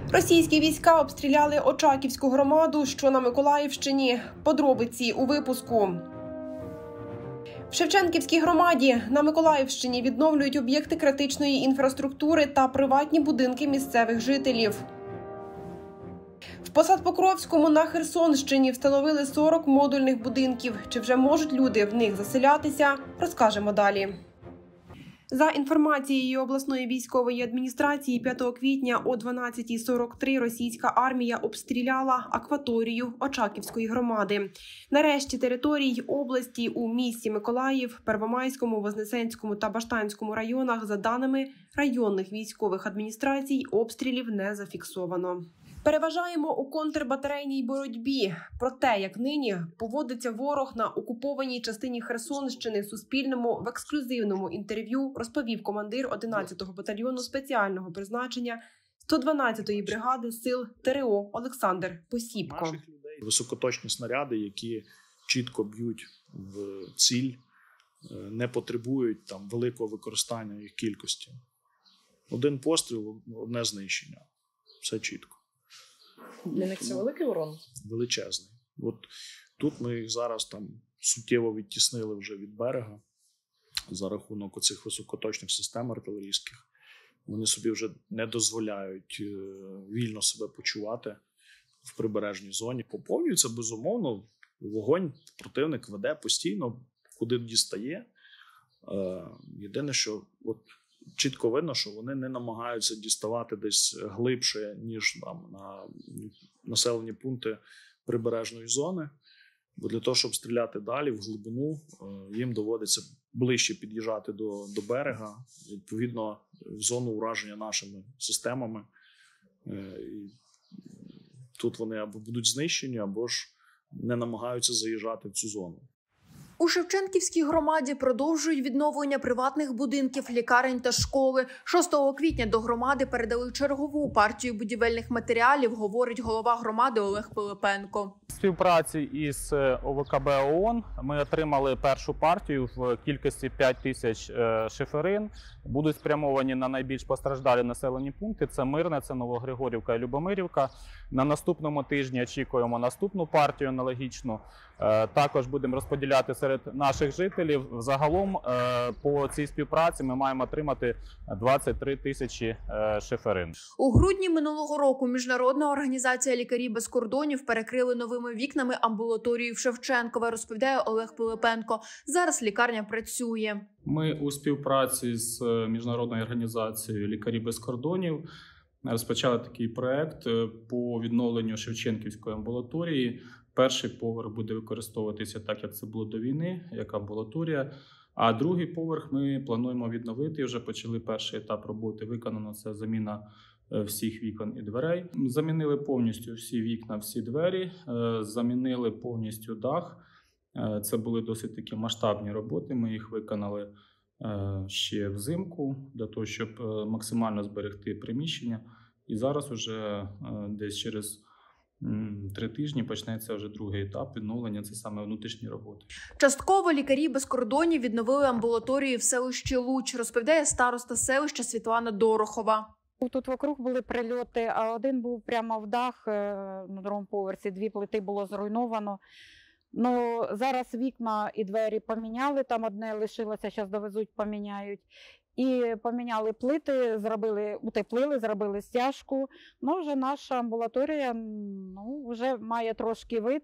Російські війська обстріляли Очаківську громаду, що на Миколаївщині. Подробиці у випуску. В Шевченківській громаді на Миколаївщині відновлюють об'єкти критичної інфраструктури та приватні будинки місцевих жителів. В Посадпокровському на Херсонщині встановили 40 модульних будинків. Чи вже можуть люди в них заселятися, розкажемо далі. За інформацією обласної військової адміністрації, 5 квітня о 12:43 російська армія обстріляла акваторію Очаківської громади. Нарешті територій області у місті Миколаїв, Первомайському, Вознесенському та Баштанському районах, за даними районних військових адміністрацій, обстрілів не зафіксовано. Переважаємо у контрбатарейній боротьбі. Про те, як нині поводиться ворог на окупованій частині Херсонщини, Суспільному в ексклюзивному інтерв'ю розповів командир 11-го батальйону спеціального призначення 112-ї бригади сил ТРО Олександр Посіпко. Наших людей високоточні снаряди, які чітко б'ють в ціль, не потребують там великого використання їх кількості. Один постріл, одне знищення. Все чітко. Для них це великий урон? Величезний. От тут ми їх зараз там суттєво відтіснили вже від берега за рахунок оцих високоточних систем артилерійських. Вони собі вже не дозволяють вільно себе почувати в прибережній зоні. Поповнюється, безумовно, вогонь противник веде постійно, куди дістає. Єдине, що от чітко видно, що вони не намагаються діставати десь глибше, ніж там на населені пункти прибережної зони. Бо для того, щоб стріляти далі в глибину, їм доводиться ближче під'їжджати до берега, відповідно, в зону ураження нашими системами. І тут вони або будуть знищені, або ж не намагаються заїжджати в цю зону. У Шевченківській громаді продовжують відновлення приватних будинків, лікарень та школи. 6 квітня до громади передали чергову партію будівельних матеріалів, говорить голова громади Олег Пилипенко. В співпраці із ОВКБ ООН ми отримали першу партію в кількості 5 тисяч шиферин. Будуть спрямовані на найбільш постраждалі населені пункти. Це Мирне, це Новогригорівка і Любомирівка. На наступному тижні очікуємо наступну партію аналогічну. Також будемо розподіляти серед наших жителів. Загалом по цій співпраці ми маємо отримати 23 тисячі шиферин. У грудні минулого року Міжнародна організація «Лікарі без кордонів» перекрили новими вікнами амбулаторію в Шевченкове, розповідає Олег Пилипенко. Зараз лікарня працює. Ми у співпраці з Міжнародною організацією «Лікарі без кордонів» розпочали такий проект по відновленню Шевченківської амбулаторії. Перший поверх буде використовуватися так, як це було до війни, як амбулаторія. А другий поверх ми плануємо відновити. Вже почали перший етап роботи. Виконано це заміна всіх вікон і дверей. Замінили повністю всі вікна, всі двері, замінили повністю дах. Це були досить такі масштабні роботи. Ми їх виконали ще взимку, для того, щоб максимально зберегти приміщення. І зараз уже десь через 3 тижні почнеться вже другий етап відновлення, це саме внутрішні роботи. Частково лікарі без кордонів відновили амбулаторію в селищі Луч, розповідає староста селища Світлана Дорохова. Тут вокруг були прильоти, а один був прямо в дах на другому поверсі, 2 плити було зруйновано. Ну, зараз вікна і двері поміняли, там одне лишилося, зараз довезуть, поміняють. І поміняли плити, утеплили, зробили стяжку. Ну, вже наша амбулаторія вже має трошки вид.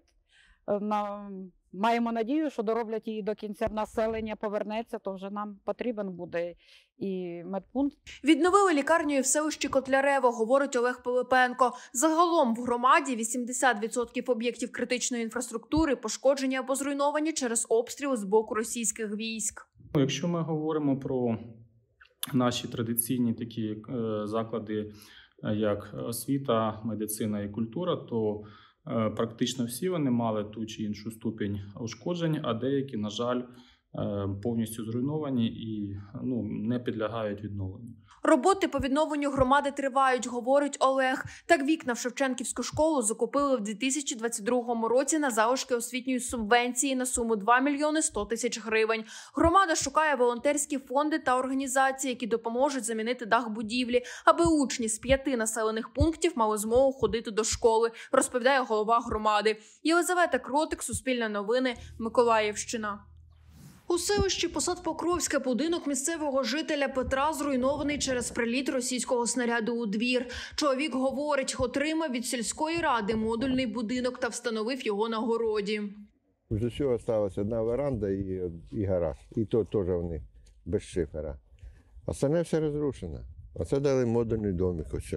Маємо надію, що дороблять її до кінця, населення повернеться, то вже нам потрібен буде і медпункт. Відновили лікарню і в селищі Котлярево, говорить Олег Пилипенко. Загалом в громаді 80% об'єктів критичної інфраструктури пошкоджені або зруйновані через обстріл з боку російських військ. Якщо ми говоримо про наші традиційні такі заклади, як освіта, медицина і культура, то практично всі вони мали ту чи іншу ступінь ушкоджень, а деякі, на жаль, повністю зруйновані і не підлягають відновленню. Роботи по відновленню громади тривають, говорить Олег. Так вікна в Шевченківську школу закупили в 2022 році на залишки освітньої субвенції на суму 2 мільйони 100 тисяч гривень. Громада шукає волонтерські фонди та організації, які допоможуть замінити дах будівлі, аби учні з 5 населених пунктів мали змогу ходити до школи, розповідає голова громади. Єлизавета Кротик, Суспільне новини, Миколаївщина. У селищі Посад-Покровське будинок місцевого жителя Петра зруйнований через приліт російського снаряду у двір. Чоловік говорить, отримав від сільської ради модульний будинок та встановив його на городі. З усього залишилася одна веранда і гараж. І то теж вони без шифера. Остальне все розрушено. Оце дали модульний домик. Ось.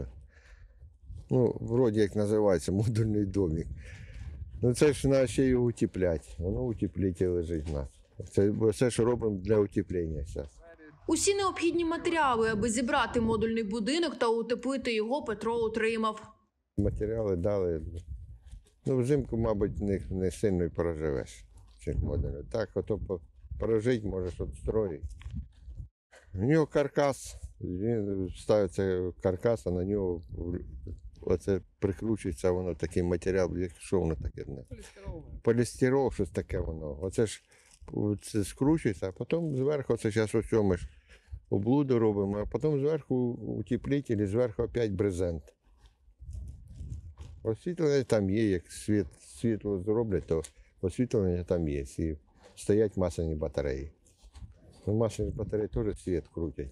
Вроді як називається, модульний домик. Це ж треба ще його утепляти. Воно утеплитель лежить в нас. Це все, що робимо для утеплення зараз. Усі необхідні матеріали, аби зібрати модульний будинок та утеплити його, Петро отримав. Матеріали дали. Взимку, мабуть, не сильно і проживеш цих модулів. Так, ото прожити можеш відстроїти. У нього каркас, він ставиться каркас, а на нього оце прикручується, воно такий матеріал, що воно таке? Полістирол, щось таке воно. Оце ж це скручується, а потім зверху, це зараз ось ми ж облуду робимо, а потім зверху утеплитель і зверху опять брезент. Освітлення там є, як світло зроблять, то освітлення там є. І стоять масляні батареї. Масляні батареї теж світ крутять.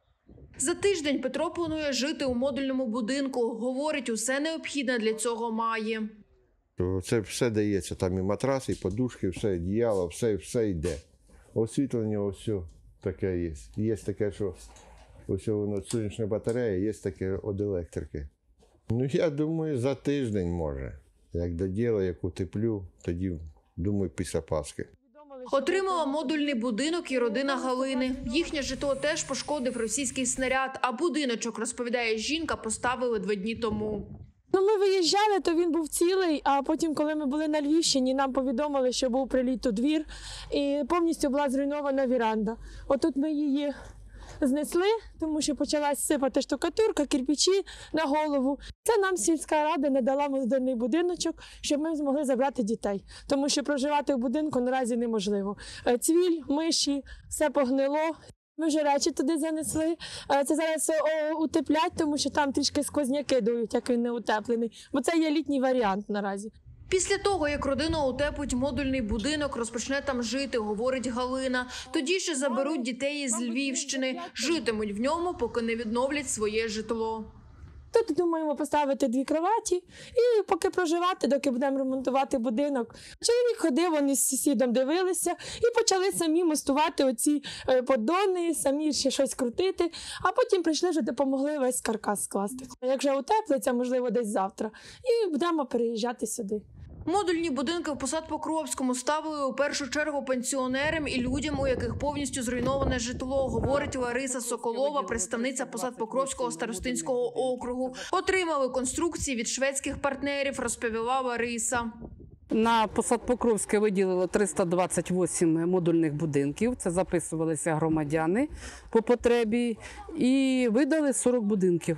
За тиждень Петро планує жити у модульному будинку. Говорить, усе необхідне для цього має. Це все дається, там і матрас, і подушки, все, одіяло, все йде. Освітлення ось таке є. Є таке, що ось воно сонячна батарея, є таке від електрики. Я думаю, за тиждень може. Як доділаю, як утеплю, тоді, думаю, після Пасхи. Отримала модульний будинок і родина Галини. Їхнє житло теж пошкодив російський снаряд, а будиночок, розповідає жінка, поставили 2 дні тому. Ми виїжджали, то він був цілий, а потім, коли ми були на Львівщині, нам повідомили, що був приліт у двір і повністю була зруйнована віранда. Отут ми її знесли, тому що почалась сипати штукатурка, кирпичі на голову. Це нам сільська рада не дала модульний будиночок, щоб ми змогли забрати дітей, тому що проживати в будинку наразі неможливо. Цвіль, миші, все погнило. Ми вже речі туди занесли. Це зараз утеплять, тому що там трішки сквозняки дують, як він не утеплений. Бо це є літній варіант наразі. Після того, як родина утеплить модульний будинок, розпочне там жити, говорить Галина. Тоді ще заберуть дітей із Львівщини. Житимуть в ньому, поки не відновлять своє житло. Тут думаємо поставити 2 кроваті і поки проживати, доки будемо ремонтувати будинок. Чоловік ходив, вони з сусідом дивилися і почали самі мостувати оці поддони, самі ще щось крутити, а потім прийшли, вже допомогли весь каркас скласти. Як вже утеплиться, можливо, десь завтра, і будемо переїжджати сюди. Модульні будинки в Посад-Покровському ставили у першу чергу пенсіонерам і людям, у яких повністю зруйноване житло, говорить Лариса Соколова, представниця Посад-Покровського старостинського округу. Отримали конструкції від шведських партнерів, розповіла Лариса. На Посад-Покровське виділило 328 модульних будинків. Це записувалися громадяни по потребі і видали 40 будинків.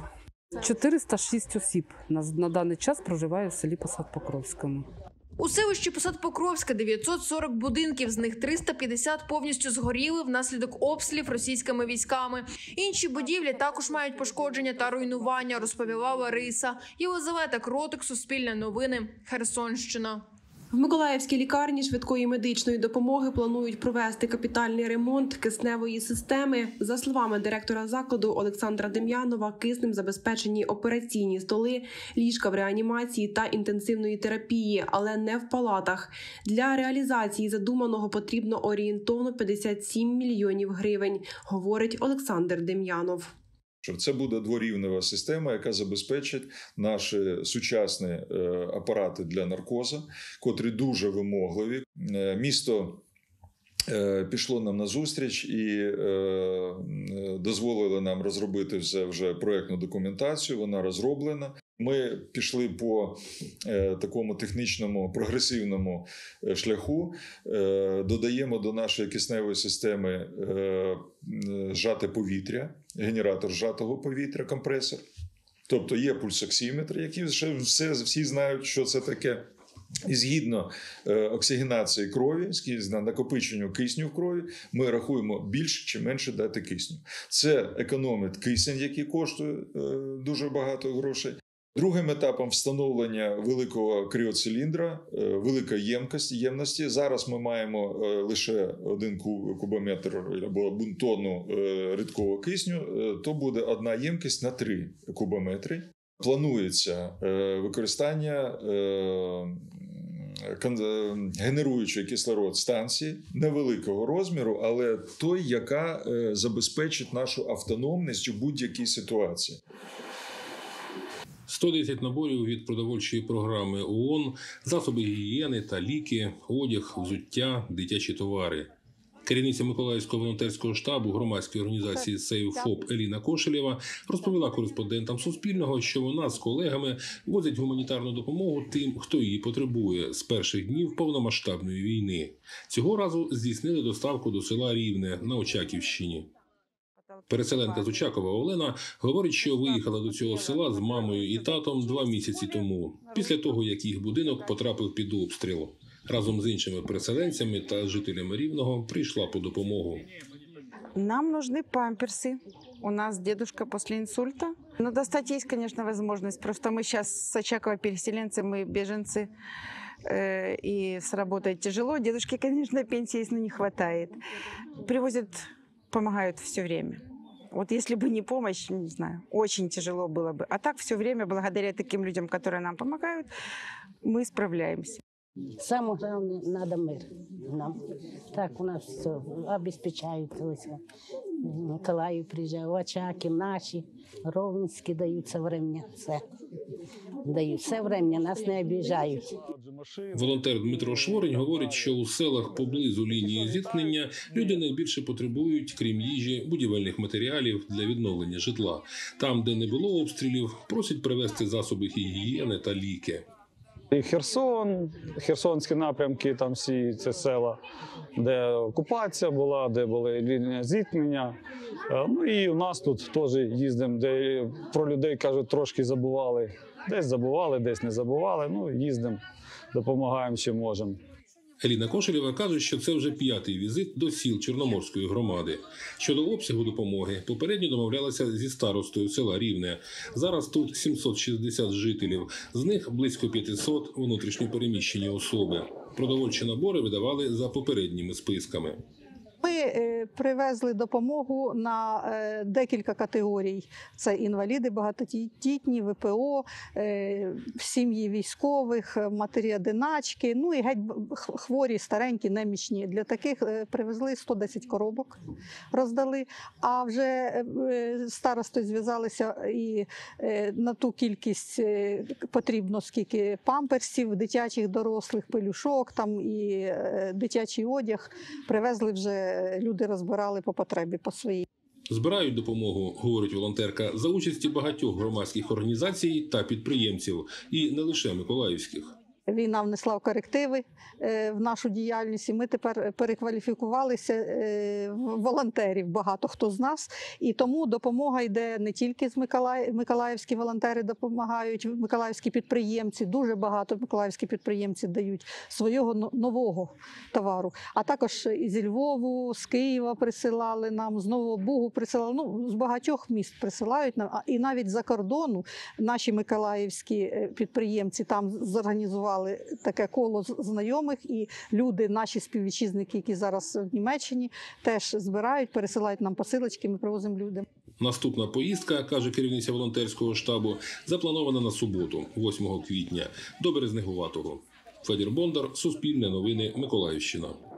406 осіб на даний час проживає в селі Посад-Покровському. У селищі Посад-Покровське 940 будинків, з них 350 повністю згоріли внаслідок обстрілів російськими військами. Інші будівлі також мають пошкодження та руйнування, розповіла Лариса. Єлизавета Кротик, Суспільне новини, Херсонщина. В Миколаївській лікарні швидкої медичної допомоги планують провести капітальний ремонт кисневої системи. За словами директора закладу Олександра Дем'янова, киснем забезпечені операційні столи, ліжка в реанімації та інтенсивної терапії, але не в палатах. Для реалізації задуманого потрібно орієнтовно 57 мільйонів гривень, говорить Олександр Дем'янов. Що це буде дворівнева система, яка забезпечить наші сучасні апарати для наркозу, котрі дуже вимогливі. Місто пішло нам на зустріч і дозволило нам розробити вже проєктну документацію, вона розроблена. Ми пішли по такому технічному, прогресивному шляху, додаємо до нашої кисневої системи зжате повітря, генератор зжатого повітря, компресор. Тобто є пульсоксиметр, який всі знають, що це таке. І згідно оксигенації крові, згідно накопиченню кисню в крові, ми рахуємо більше чи менше дати кисню. Це економить кисень, який коштує дуже багато грошей. Другим етапом встановлення великого кріоциліндра, великої ємності. Зараз ми маємо лише 1 кубометр або тонну рідкого кисню, то буде одна ємкість на 3 кубометри. Планується використання генеруючої кислород станції невеликого розміру, але той, яка забезпечить нашу автономність у будь-якій ситуації. 110 наборів від продовольчої програми ООН, засоби гігієни та ліки, одяг, взуття, дитячі товари. Керівниця Миколаївського волонтерського штабу громадської організації «Сейф-ФОП» Еліна Кошелєва розповіла кореспондентам Суспільного, що вона з колегами возить гуманітарну допомогу тим, хто її потребує з перших днів повномасштабної війни. Цього разу здійснили доставку до села Рівне на Очаківщині. Переселенка з Очакова Олена говорить, що виїхала до цього села з мамою і татом 2 місяці тому, після того, як їх будинок потрапив під обстріл. Разом з іншими переселенцями та жителями Рівного прийшла по допомогу. Нам нужны памперсы. У нас дедушка после инсульта. Но достать есть, конечно, возможность. Просто мы сейчас с Очакова переселенцы, мы беженцы. И с работой тяжело. Дедушке, конечно, пенсии, если не хватает. Привозят, помогают все время. Вот если бы не помощь, не знаю, очень тяжело было бы. А так все время, благодаря таким людям, которые нам помогают, мы справляемся. Самое главное, надо мир нам. Так у нас все обеспечается. Миколаїв приїжджає, Очаки наші, Ровенські даються врем'я. Все. Дають все врем'я, нас не обіжають. Волонтер Дмитро Шворень говорить, що у селах поблизу лінії зіткнення люди найбільше потребують, крім їжі, будівельних матеріалів для відновлення житла. Там, де не було обстрілів, просять привезти засоби гігієни та ліки. І Херсон, херсонські напрямки, там всі ці села, де окупація була, де були лінії зіткнення. Ну і у нас тут теж їздимо, де про людей, кажуть, трошки забували. Десь не забували, ну їздимо, допомагаємо, чим можемо. Еліна Кошелєва каже, що це вже 5-й візит до сіл Чорноморської громади. Щодо обсягу допомоги, попередньо домовлялася зі старостою села Рівне. Зараз тут 760 жителів, з них близько 500 внутрішньопереміщені особи. Продовольчі набори видавали за попередніми списками. Ми привезли допомогу на декілька категорій. Це інваліди, багатодітні, ВПО, сім'ї військових, матері-одиначки, ну і геть хворі, старенькі, немічні. Для таких привезли 110 коробок, роздали. А вже старости зв'язалися і на ту кількість потрібно, скільки памперсів, дитячих, дорослих, пелюшок там і дитячий одяг привезли вже. Люди розбирали по потребі, по своїй. Збирають допомогу, говорить волонтерка, за участі багатьох громадських організацій та підприємців, і не лише миколаївських. Війна внесла корективи в нашу діяльність, і ми тепер перекваліфікувалися в волонтерів, багато хто з нас. І тому допомога йде не тільки з миколаївські волонтери допомагають, миколаївські підприємці, дуже багато миколаївські підприємці дають свого нового товару. А також і зі Львову, з Києва присилали нам, з Нового Бугу присилали, ну, з багатьох міст присилають нам. І навіть за кордону наші миколаївські підприємці там зорганізували таке коло знайомих, і люди, наші співвітчизники, які зараз в Німеччині, теж збирають, пересилають нам посилочки, ми привозимо людям. Наступна поїздка, каже керівниця волонтерського штабу, запланована на суботу, 8 квітня, до Березнегуватого. Федір Бондар, Суспільне новини, Миколаївщина.